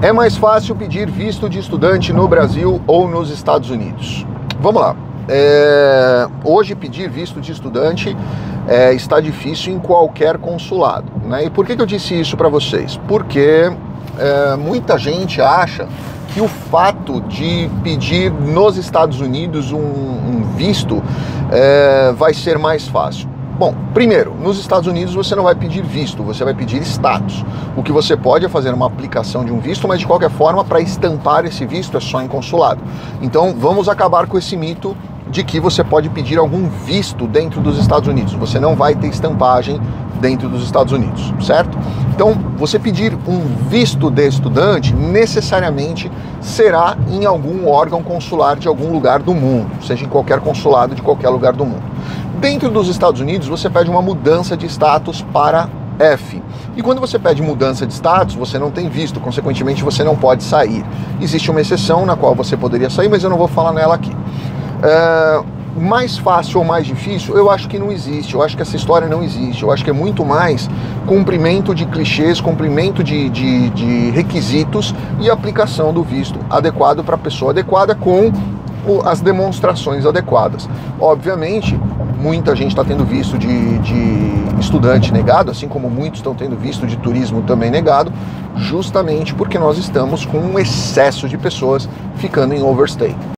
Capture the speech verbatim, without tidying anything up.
É mais fácil pedir visto de estudante no Brasil ou nos Estados Unidos? Vamos lá. É, hoje pedir visto de estudante é, está difícil em qualquer consulado, né? E por que que eu disse isso para vocês? Porque é, muita gente acha que o fato de pedir nos Estados Unidos um, um visto é, vai ser mais fácil. Bom, primeiro, nos Estados Unidos você não vai pedir visto, você vai pedir status. O que você pode é fazer uma aplicação de um visto, mas de qualquer forma, para estampar esse visto é só em consulado. Então vamos acabar com esse mito de que você pode pedir algum visto dentro dos Estados Unidos. Você não vai ter estampagem dentro dos Estados Unidos, certo? Então, você pedir um visto de estudante necessariamente será em algum órgão consular de algum lugar do mundo, seja em qualquer consulado de qualquer lugar do mundo. Dentro dos Estados Unidos, você pede uma mudança de status para F. E quando você pede mudança de status, você não tem visto, consequentemente você não pode sair. Existe uma exceção na qual você poderia sair, mas eu não vou falar nela aqui. É, mais fácil ou mais difícil, eu acho que não existe, eu acho que essa história não existe, eu acho que é muito mais cumprimento de clichês, cumprimento de, de, de requisitos e aplicação do visto adequado para a pessoa adequada com as demonstrações adequadas. Obviamente, muita gente está tendo visto de, de estudante negado, assim como muitos estão tendo visto de turismo também negado, justamente porque nós estamos com um excesso de pessoas ficando em overstay.